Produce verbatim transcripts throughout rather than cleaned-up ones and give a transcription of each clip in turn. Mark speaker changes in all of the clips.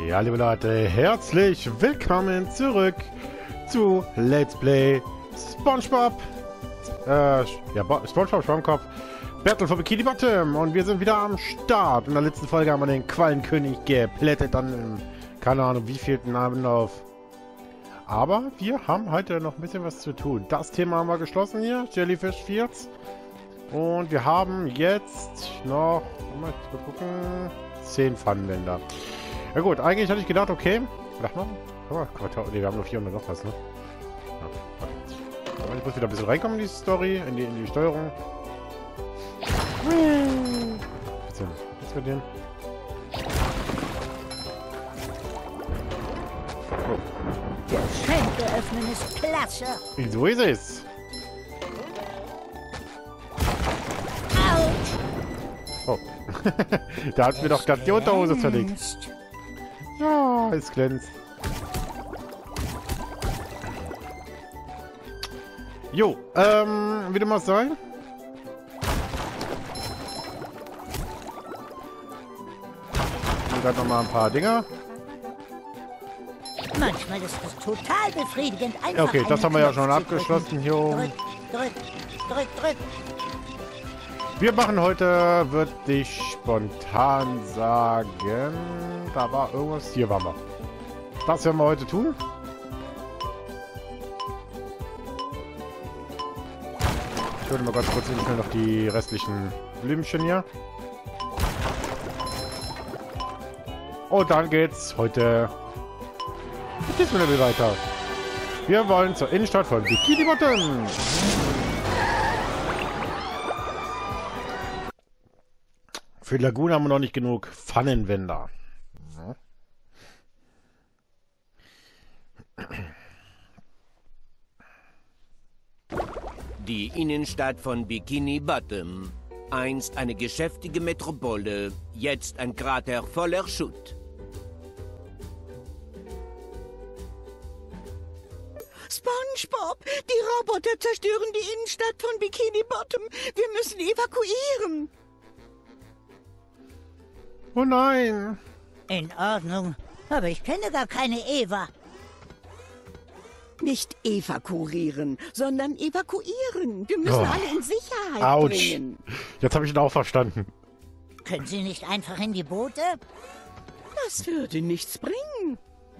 Speaker 1: Ja, liebe Leute, herzlich willkommen zurück zu Let's Play SpongeBob. Äh, ja, Bo SpongeBob Schwammkopf Battle for Bikini Bottom. Und wir sind wieder am Start. In der letzten Folge haben wir den Quallenkönig geplättet, dann im, keine Ahnung, wie vielten Anlauf. Aber wir haben heute noch ein bisschen was zu tun. Das Thema haben wir geschlossen hier, Jellyfish Fields. Und wir haben jetzt noch, mal gucken, zehn Pfannenwender. Ja gut, eigentlich hatte ich gedacht, okay. Warte mal. Guck mal, nee, wir haben noch vierhundert noch was, ne? Ja, warte. Ich muss wieder ein bisschen reinkommen in die Story, in die, in die Steuerung. Was denn? Was mit dem?
Speaker 2: Oh. Der Schenke öffnen ist klasse.
Speaker 1: So ist es.
Speaker 2: Autsch!
Speaker 1: Oh. Da hat mir doch ganz die Unterhose zerlegt. Ja, es glänzt. Jo, ähm, wie dem mal sein. Und dann nochmal ein paar Dinger.
Speaker 2: Manchmal ist es total befriedigend, einfach
Speaker 1: Okay, das haben wir ja schon abgeschlossen hier oben.
Speaker 2: Drück, drück, drück, drück.
Speaker 1: Wir machen heute, würde ich spontan sagen, da war irgendwas, hier waren wir. Das werden wir heute tun. Ich würde mal ganz kurz schnell noch die restlichen Blümchen hier. Und dann geht's heute mit diesem Level weiter. Wir wollen zur Innenstadt von Bikini Bottom. Für Lagune haben wir noch nicht genug Pfannenwender.
Speaker 3: Die Innenstadt von Bikini Bottom. Einst eine geschäftige Metropole, jetzt ein Krater voller Schutt.
Speaker 4: SpongeBob, die Roboter zerstören die Innenstadt von Bikini Bottom. Wir müssen evakuieren.
Speaker 1: Oh nein!
Speaker 2: In Ordnung, aber ich kenne gar keine Eva.
Speaker 4: Nicht evakuieren, sondern evakuieren. Wir müssen
Speaker 1: Oh.
Speaker 4: alle in Sicherheit
Speaker 1: Autsch!
Speaker 4: bringen.
Speaker 1: Jetzt habe ich ihn auch verstanden.
Speaker 2: Können Sie nicht einfach in die Boote?
Speaker 4: Das würde nichts bringen.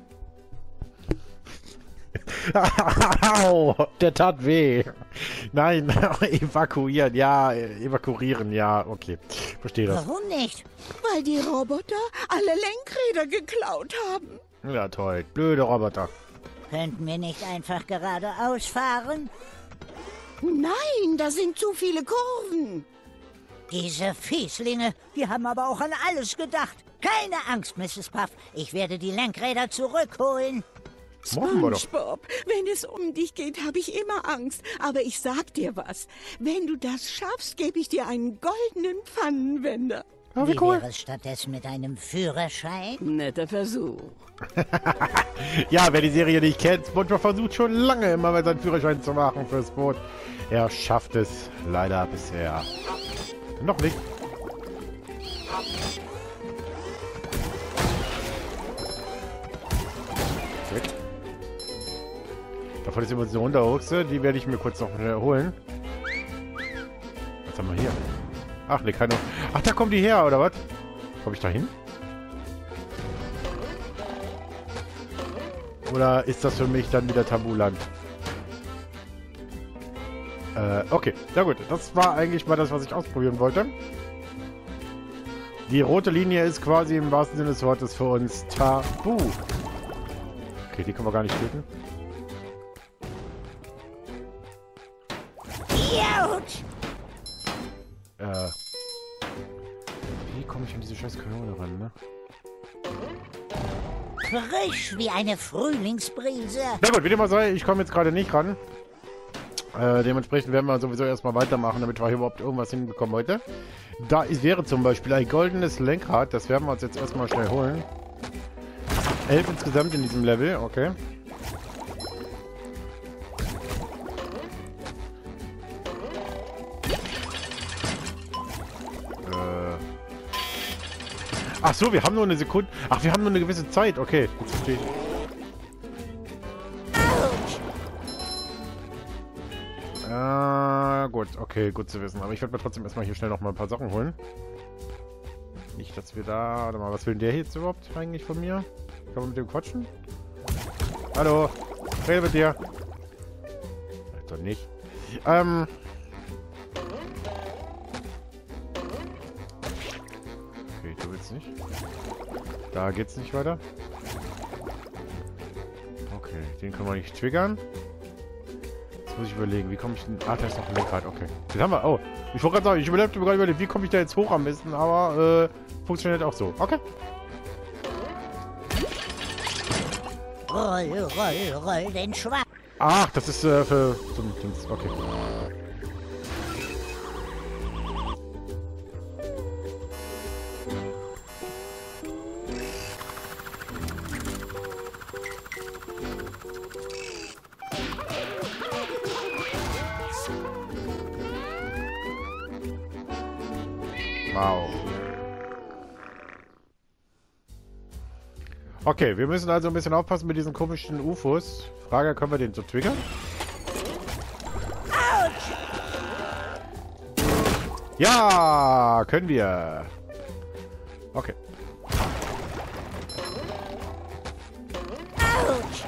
Speaker 1: Au, der tat weh. Nein, evakuieren, ja, evakuieren, ja, okay. Verstehe das.
Speaker 2: Warum nicht?
Speaker 4: Weil die Roboter alle Lenkräder geklaut haben.
Speaker 1: Ja, toll. Blöde Roboter.
Speaker 2: Könnten wir nicht einfach geradeaus fahren?
Speaker 4: Nein, da sind zu viele Kurven.
Speaker 2: Diese Fieslinge, die haben aber auch an alles gedacht. Keine Angst, Misses Puff. Ich werde die Lenkräder zurückholen.
Speaker 1: Machen wir doch.
Speaker 4: SpongeBob, wenn es um dich geht, habe ich immer Angst. Aber ich sag dir was. Wenn du das schaffst, gebe ich dir einen goldenen Pfannenwender.
Speaker 1: Oh,
Speaker 2: Wie
Speaker 1: wie cool.
Speaker 2: wäre es stattdessen mit einem Führerschein?
Speaker 4: Netter Versuch.
Speaker 1: Ja, wer die Serie nicht kennt, SpongeBob versucht schon lange immer mal seinen Führerschein zu machen fürs Boot. Er schafft es leider bisher noch nicht. Weg. Davon ist immer so eine Unterhochse, die werde ich mir kurz noch holen. Was haben wir hier? Ach, ne, keine. Ach, da kommen die her, oder was? Komme ich da hin? Oder ist das für mich dann wieder Tabuland? Äh, okay. Ja gut, das war eigentlich mal das, was ich ausprobieren wollte. Die rote Linie ist quasi im wahrsten Sinne des Wortes für uns Tabu. Okay, die können wir gar nicht töten.
Speaker 2: Autsch!
Speaker 1: Äh. Wie komme ich an diese scheiß Kanone ran, ne?
Speaker 2: Frisch wie eine Frühlingsbrise.
Speaker 1: Na gut, wie dem mal sei, ich komme jetzt gerade nicht ran. Äh, dementsprechend werden wir sowieso erstmal weitermachen, damit wir hier überhaupt irgendwas hinbekommen heute. Da ist, wäre zum Beispiel ein goldenes Lenkrad, das werden wir uns jetzt erstmal schnell holen. Elf insgesamt in diesem Level, okay. Ach so, wir haben nur eine Sekunde. Ach, wir haben nur eine gewisse Zeit. Okay, jetzt verstehe ich. Ah, gut. Okay, gut zu wissen. Aber ich werde mir trotzdem erstmal hier schnell noch mal ein paar Sachen holen. Nicht, dass wir da... Warte mal, was will denn der jetzt überhaupt eigentlich von mir? Kann man mit dem quatschen? Hallo, rede mit dir. Doch nicht. Ähm... Okay, du willst nicht. Da geht's nicht weiter. Okay, den können wir nicht triggern. Jetzt muss ich überlegen, wie komme ich denn... Ah, da ist noch ein Lenkrad, okay. Den haben wir... Oh, ich wollte gerade sagen, ich überlebte gerade überlegt, wie komme ich da jetzt hoch am besten, aber äh, funktioniert auch so. Okay.
Speaker 2: Roll, roll, roll den Schwamm.
Speaker 1: Ach, das ist äh, für so ein Dings. Okay. Wow. Okay, wir müssen also ein bisschen aufpassen mit diesen komischen U F Os. Frage, können wir den so triggern?
Speaker 2: Autsch!
Speaker 1: Ja, können wir. Okay.
Speaker 2: Autsch!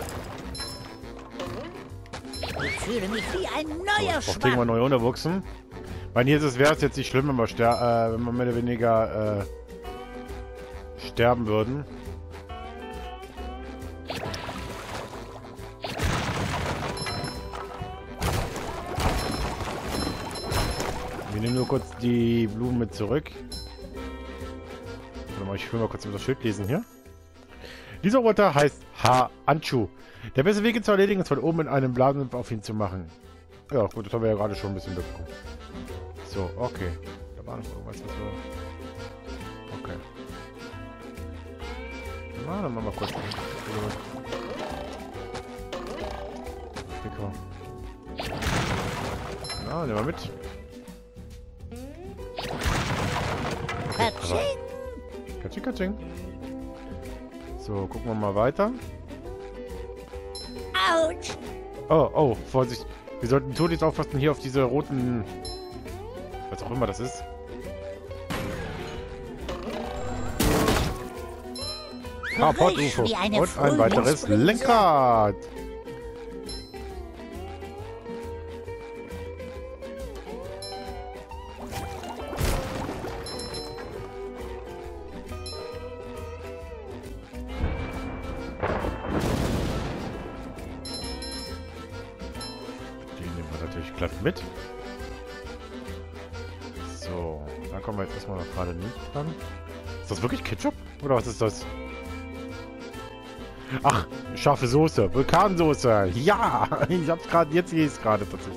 Speaker 2: Ich fühle mich wie ein neuer
Speaker 1: So, kriegen wir
Speaker 2: Schwamm.
Speaker 1: neu unterwuchsen. Weil hier wäre es jetzt nicht schlimm, wenn wir, ster äh, wenn wir mehr oder weniger äh, sterben würden. Wir nehmen nur kurz die Blumen mit zurück. Warte mal, ich will mal kurz das Schild lesen hier. Dieser Roboter heißt Ha-Anchu. Der beste Weg ihn zu erledigen ist von oben in einem Blasen auf ihn zu machen. Ja, gut, das haben wir ja gerade schon ein bisschen mitbekommen. So, okay. Da war noch irgendwas, was so... Okay. Na, dann machen wir kurz. Sticker. Na, nehmen wir mit.
Speaker 2: Katsching!
Speaker 1: Katsching, katsching. So, gucken wir mal weiter.
Speaker 2: Autsch!
Speaker 1: Oh, oh, Vorsicht. Wir sollten tunlichst aufpassen hier auf diese roten... Was auch immer das ist. Carport U F O.
Speaker 2: wie eine
Speaker 1: Und ein weiteres
Speaker 2: Frühlingsbrise.
Speaker 1: Lenkrad. Den nehmen wir natürlich glatt mit. So, da kommen wir jetzt erstmal noch gerade nicht dran. Ist das wirklich Ketchup? Oder was ist das? Ach, scharfe Soße, Vulkansoße. Ja, ich hab's gerade, jetzt sehe ich es gerade tatsächlich.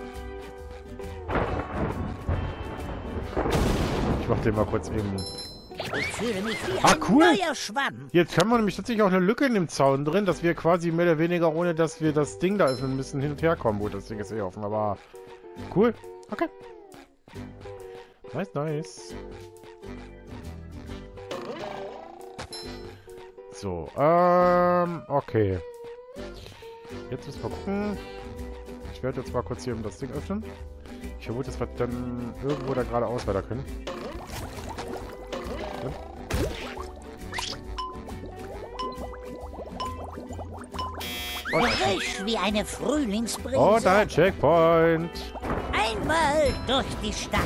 Speaker 1: Ich mach den mal kurz eben.
Speaker 2: Ich fühle mich wie
Speaker 1: Ah,
Speaker 2: ein
Speaker 1: cool.
Speaker 2: neuer Schwamm.
Speaker 1: Jetzt haben wir nämlich tatsächlich auch eine Lücke in dem Zaun drin, dass wir quasi mehr oder weniger, ohne dass wir das Ding da öffnen müssen, hin und her kommen. Gut, das Ding ist eh offen, aber cool. Okay. Nice, nice. So, ähm, okay. Jetzt müssen wir gucken. Ich werde jetzt mal kurz hier das Ding öffnen. Ich vermute, dass wir dann irgendwo da geradeaus weiter können. Ja.
Speaker 2: Frisch wie eine Frühlingsbrise.
Speaker 1: Und ein Checkpoint.
Speaker 2: Einmal durch die Stadt.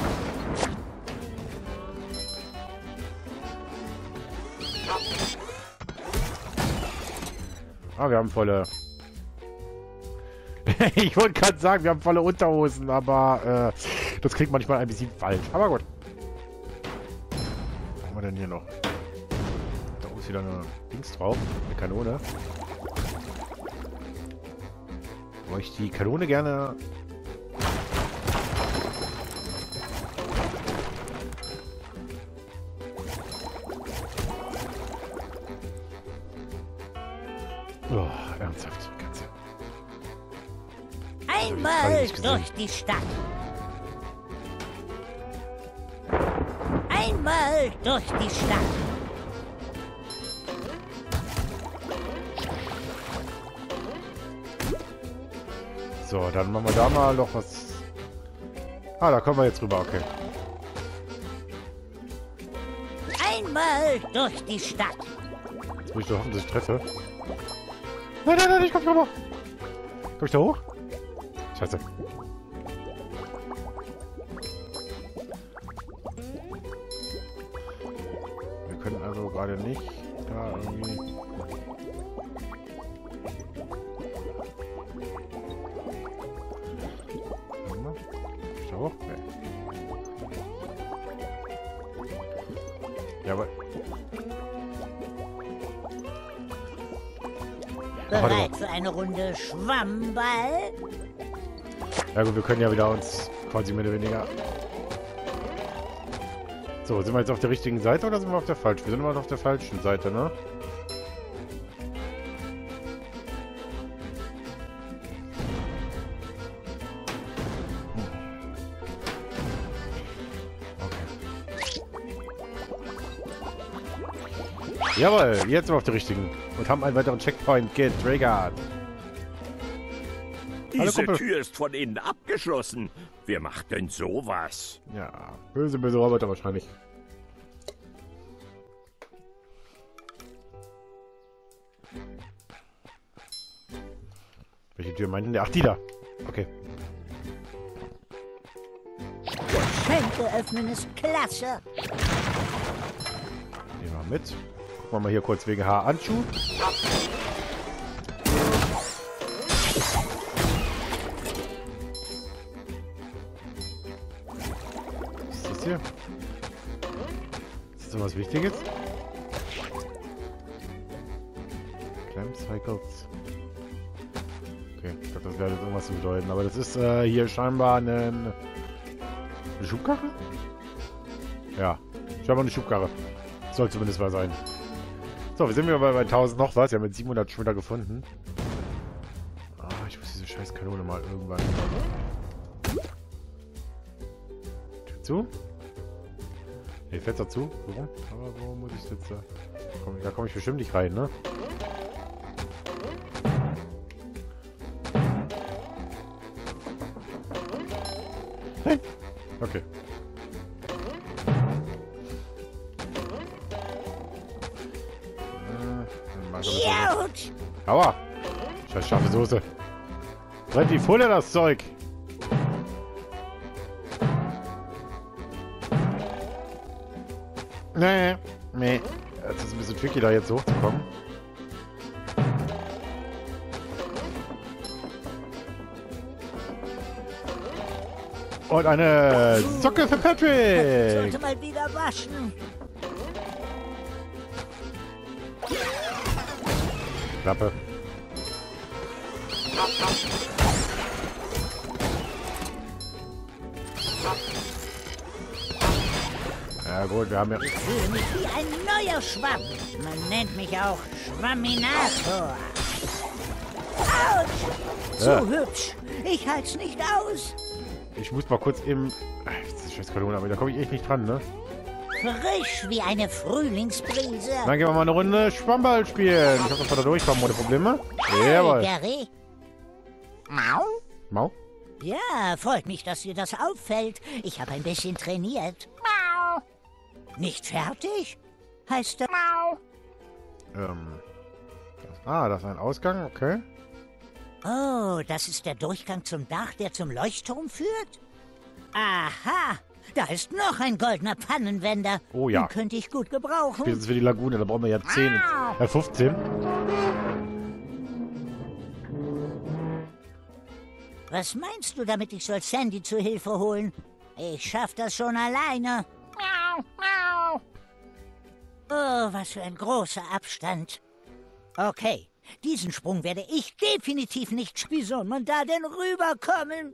Speaker 1: Ah, wir haben volle... Ich wollte gerade sagen, wir haben volle Unterhosen, aber äh, das klingt manchmal ein bisschen falsch. Aber gut. Was haben wir denn hier noch? Da ist wieder eine Dings drauf. Eine Kanone. Wo ich die Kanone gerne... Oh, ernsthaft, Katze.
Speaker 2: Einmal
Speaker 1: nicht gesehen.
Speaker 2: durch die Stadt. Einmal durch die Stadt.
Speaker 1: So, dann machen wir da mal noch was. Ah, da kommen wir jetzt rüber, okay.
Speaker 2: Einmal durch die Stadt.
Speaker 1: Jetzt muss ich doch hoffen, dass ich treffe. Nein, nein, nein, ich komm nicht rüber. Komm ich da hoch? Scheiße. Wir können also gerade nicht da irgendwie... Hoch? Nee. Ja, aber...
Speaker 2: Bereit für eine Runde Schwammball?
Speaker 1: Ja gut, wir können ja wieder uns quasi mehr oder weniger... So, sind wir jetzt auf der richtigen Seite oder sind wir auf der falschen? Wir sind immer auf der falschen Seite, ne? Jawohl, jetzt sind wir auf der richtigen. Und haben einen weiteren Checkpoint getriggert.
Speaker 5: Diese Tür ist von innen abgeschlossen. Wer macht denn sowas?
Speaker 1: Ja, böse, böse Roboter wahrscheinlich. Welche Tür meinten der? Ach, die da. Okay.
Speaker 2: Geschenke öffnen ist klasse.
Speaker 1: Nehmen wir mit. Gucken wir mal hier kurz wegen Haaranschuh. Was ist das hier? Ist das so was Wichtiges? Clamp Cycles. Okay, ich glaube, das wäre jetzt irgendwas zu bedeuten. Aber das ist äh, hier scheinbar eine, eine Schubkarre? Ja, scheinbar eine Schubkarre. Soll zumindest mal sein. So, wir sind wieder bei, bei tausend noch was. Wir haben jetzt siebenhundert schon wieder gefunden. Ah, ich muss diese scheiß Kanone mal irgendwann... Tür zu? Ne, Fenster zu. Warum? Aber wo muss ich jetzt... Da komme da komm ich bestimmt nicht rein, ne? Hey. Okay.
Speaker 2: Autsch!
Speaker 1: Aua! Scheiß scharfe Soße. Brennt wie voll das Zeug! Nee, nee. Es ist ein bisschen tricky, da jetzt hochzukommen. Und eine Socke für Patrick!
Speaker 2: Sollte mal wieder waschen.
Speaker 1: Klappe. Ja gut, wir haben ja...
Speaker 2: Ich fühle mich wie ein neuer Schwamm. Man nennt mich auch Schwamminator. Autsch! Zu
Speaker 1: Ja.
Speaker 2: hübsch. Ich halt's nicht aus.
Speaker 1: Ich muss mal kurz eben... Ach, das ist scheiß Kanone, aber da komme ich echt nicht dran, ne?
Speaker 2: Frisch wie eine Frühlingsbrise.
Speaker 1: Dann gehen wir mal eine Runde Schwammball spielen. Ich hoffe, dass wir da durchkommen ohne Probleme. Jawohl.
Speaker 2: Gary. Mau?
Speaker 1: Mau?
Speaker 2: Ja, freut mich, dass dir das auffällt. Ich habe ein bisschen trainiert. Mau. Nicht fertig? Heißt das Mau?
Speaker 1: Ähm. Das, ah, das ist ein Ausgang, okay.
Speaker 2: Oh, das ist der Durchgang zum Dach, der zum Leuchtturm führt? Aha, da ist noch ein goldener Pfannenwender.
Speaker 1: Oh ja.
Speaker 2: Den könnte ich gut gebrauchen.
Speaker 1: Spätestens für die Lagune, da brauchen wir ja zehn. Ja, fünfzehn.
Speaker 2: Was meinst du damit, ich soll Sandy zu Hilfe holen? Ich schaff das schon alleine. Miau, miau. Oh, was für ein großer Abstand. Okay, diesen Sprung werde ich definitiv nicht. Wie soll man da denn rüberkommen?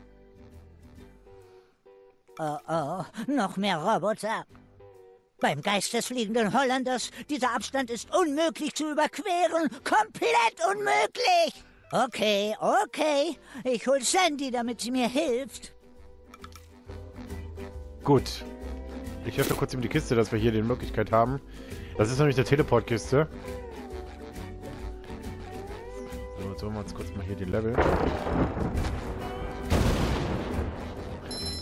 Speaker 2: Oh, oh, noch mehr Roboter. Beim Geist des fliegenden Holländers, dieser Abstand ist unmöglich zu überqueren. Komplett unmöglich. Okay, okay. Ich hol Sandy, damit sie mir hilft.
Speaker 1: Gut. Ich öffne kurz eben die Kiste, dass wir hier die Möglichkeit haben. Das ist nämlich der Teleportkiste. So, jetzt holen wir uns kurz mal hier die Level.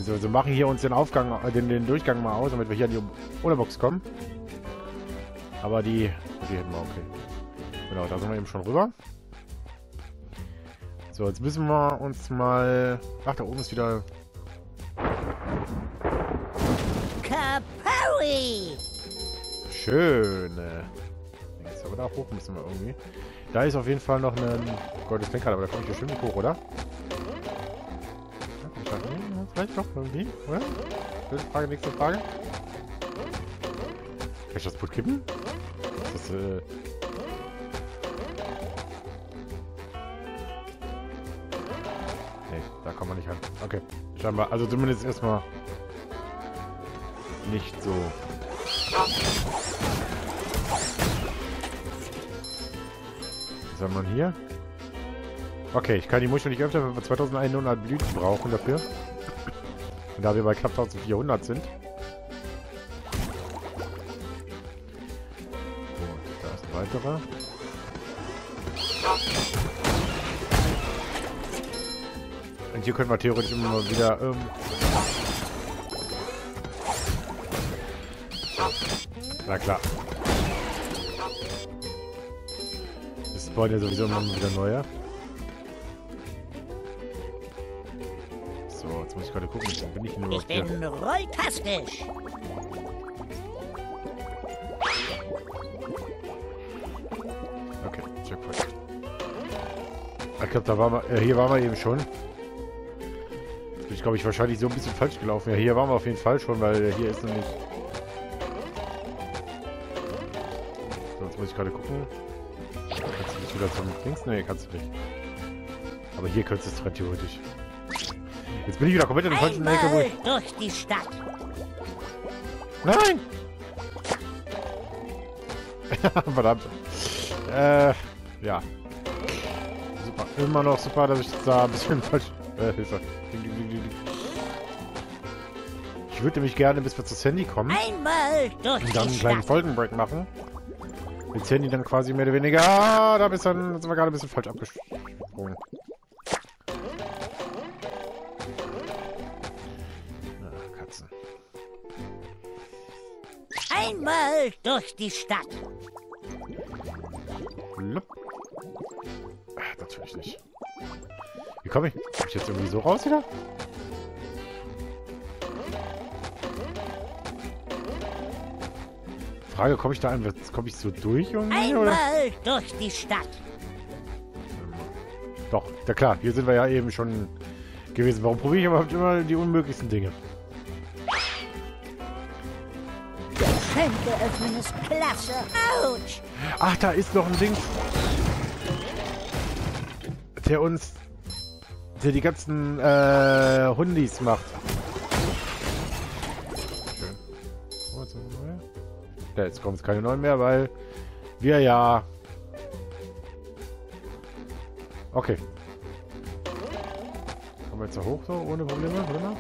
Speaker 1: Wir so machen hier uns den Aufgang, äh, den, den Durchgang mal aus, damit wir hier an die Unterbox kommen. Aber die... Die hätten wir, okay. Genau, da sind wir eben schon rüber. So, jetzt müssen wir uns mal... Ach, da oben ist wieder...
Speaker 2: Kapowi!
Speaker 1: Schön. Jetzt aber da hoch müssen wir irgendwie. Da ist auf jeden Fall noch ein goldenes Lenkrad, aber da komme ich bestimmt nicht hoch, oder? Ja, vielleicht doch irgendwie, oder? Nächste Frage, nächste Frage. Kann ich das Boot kippen? Das ist, äh... Nee, da kommt man nicht ran. Okay, scheinbar. Also zumindest erstmal nicht so. Was haben wir hier? Okay, ich kann die Muschel nicht öffnen, wenn wir zweitausendeinhundert Blüten brauchen dafür. Und da wir bei knapp eintausendvierhundert sind. Und da ist ein weiterer. Und hier können wir theoretisch immer mal wieder... Ähm Na klar. Es spawnen ja sowieso immer wieder neue. So, jetzt muss ich gerade gucken, wo bin ich denn überhaupt
Speaker 2: Ich bin
Speaker 1: hier?
Speaker 2: rolltastisch.
Speaker 1: Okay, Checkpoint. Ich glaube, da waren wir, äh, hier waren wir eben schon. Jetzt bin ich, glaube ich, wahrscheinlich so ein bisschen falsch gelaufen. Ja, hier waren wir auf jeden Fall schon, weil hier ist nämlich... So, jetzt muss ich gerade gucken. Kannst du nicht wieder zum links? Nee, kannst du nicht. Aber hier könntest du es theoretisch. Jetzt bin ich wieder komplett in der falschen Ecke, wo
Speaker 2: Einmal
Speaker 1: ich...
Speaker 2: durch die Stadt.
Speaker 1: Nein! Verdammt. Äh, ja. Super. Immer noch super, dass ich da ein bisschen falsch... Äh, Hilfe. Ich würde nämlich gerne, bis wir zu Sandy kommen,
Speaker 2: Einmal durch
Speaker 1: und dann
Speaker 2: die
Speaker 1: einen kleinen
Speaker 2: Stadt.
Speaker 1: Folgenbreak machen. Mit Sandy dann quasi mehr oder weniger... Ah, da bist dann, sind wir gerade ein bisschen falsch abgesprungen. Ach, Katzen.
Speaker 2: Einmal durch die Stadt.
Speaker 1: Blub. Ach, natürlich nicht. Wie komme ich? Komm ich jetzt irgendwie so raus wieder? Frage, komme ich da ein? Komme ich so durch irgendwie? Oder?
Speaker 2: Einmal durch die Stadt.
Speaker 1: Doch, ja klar, hier sind wir ja eben schon gewesen. Warum probiere ich überhaupt immer die unmöglichsten Dinge?
Speaker 2: Geschenke öffnen ist klasse. Autsch.
Speaker 1: Ach, da ist noch ein Ding. Der uns... Der die ganzen äh, Hundis macht. Schön. Oh, jetzt noch neue. Ja, jetzt kommen es keine neuen mehr, weil wir ja... Okay. Kommen wir jetzt da hoch so, ohne Probleme, oder?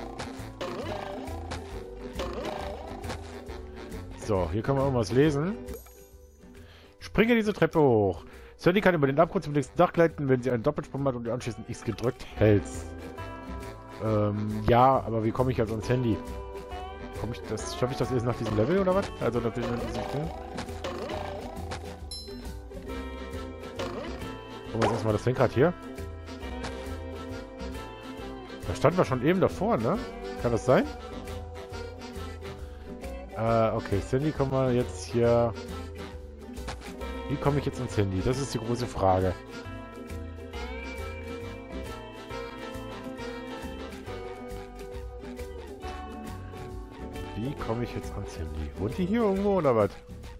Speaker 1: So, hier können wir irgendwas lesen. Springe diese Treppe hoch. Sandy kann über den Abgrund zum nächsten Dach gleiten, wenn sie einen Doppelsprung macht und anschließend X gedrückt hält. Ähm, ja, aber wie komme ich also ans Handy? Komme ich das, schaffe ich das erst nach diesem Level oder was? Also nach diesem Ding? Gucken wir uns erstmal das Lenkrad hier. Da standen wir schon eben davor, ne? Kann das sein? Äh, okay, Sandy, kommen wir jetzt hier... Wie komme ich jetzt ans Handy? Das ist die große Frage. Wie komme ich jetzt ans Handy? Wohnt die hier irgendwo oder was?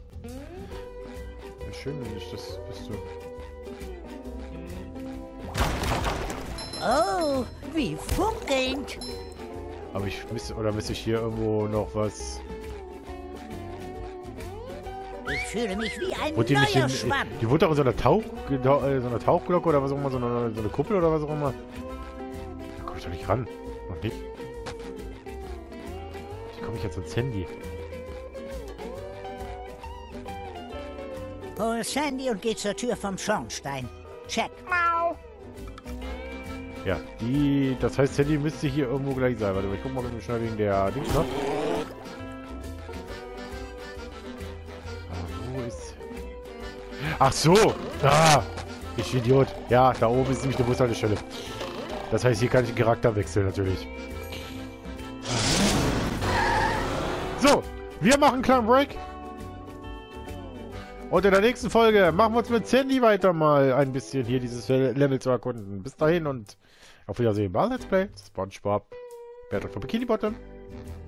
Speaker 1: Ja, schön, wenn ich das... Bist du...
Speaker 2: Oh, wie funkelnd.
Speaker 1: Aber ich müsste... Oder müsste ich hier irgendwo noch was...
Speaker 2: Ich fühle mich wie ein
Speaker 1: Wurde die nicht
Speaker 2: neuer
Speaker 1: in,
Speaker 2: Schwamm.
Speaker 1: die wurde doch in so einer, Tauch, äh, so einer Tauchglocke oder was auch immer, so eine, so eine Kuppel oder was auch immer. Da komme ich doch nicht ran. Noch nicht. Wie komme ich jetzt ans Handy?
Speaker 2: Hol Sandy und geh zur Tür vom Schornstein. Check. Mau.
Speaker 1: Ja, die... Das heißt, Sandy müsste hier irgendwo gleich sein. Warte mal, ich guck mal schnell wegen der Dings noch. Ah, wo ist... Ach so! Da! Ich Idiot. Ja, da oben ist nämlich eine Bushaltestelle. Das heißt, hier kann ich den Charakter wechseln, natürlich. So! Wir machen einen kleinen Break. Und in der nächsten Folge machen wir uns mit Sandy weiter mal ein bisschen hier dieses Level zu erkunden. Bis dahin und auf Wiedersehen bei Let's Play SpongeBob Battle for Bikini Bottom.